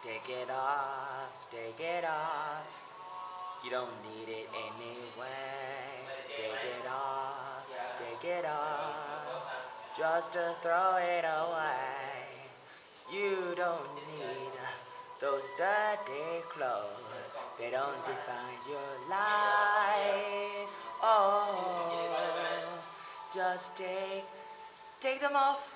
Take it off, take it off. You don't need it anyway. Take it off, take it off. Just to throw it away. You don't need those dirty clothes. They don't define your life. Oh, just take them off.